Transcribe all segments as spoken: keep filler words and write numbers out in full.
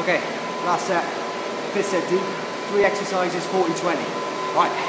Okay, last set, fifth set deep, three exercises, forty twenty. Right.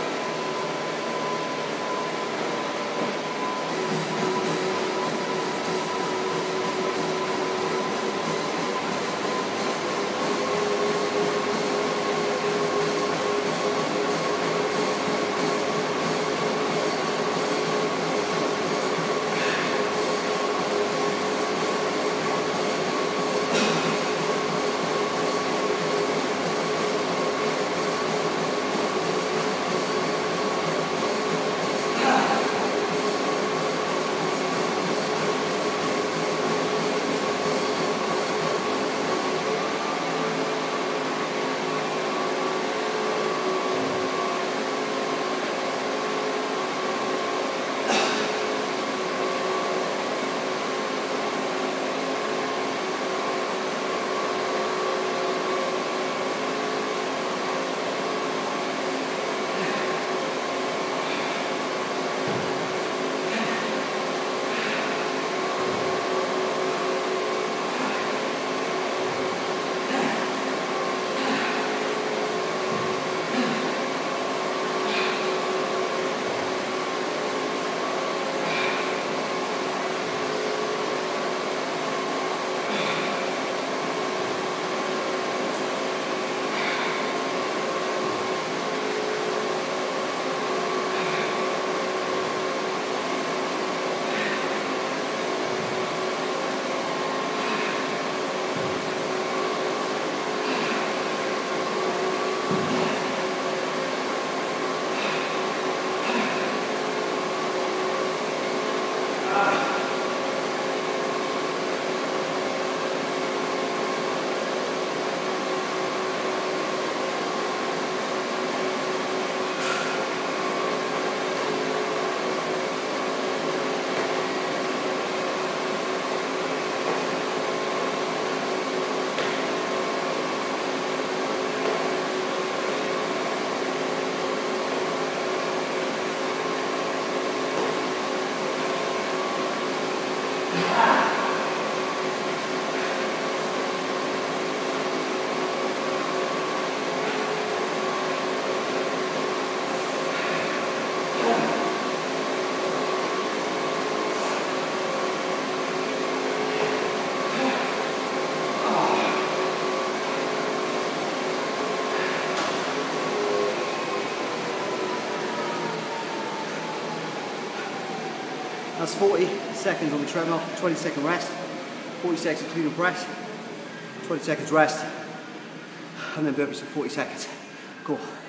That's forty seconds on the treadmill, twenty second rest, forty seconds clean and press, twenty seconds rest, and then burpees for forty seconds. Cool.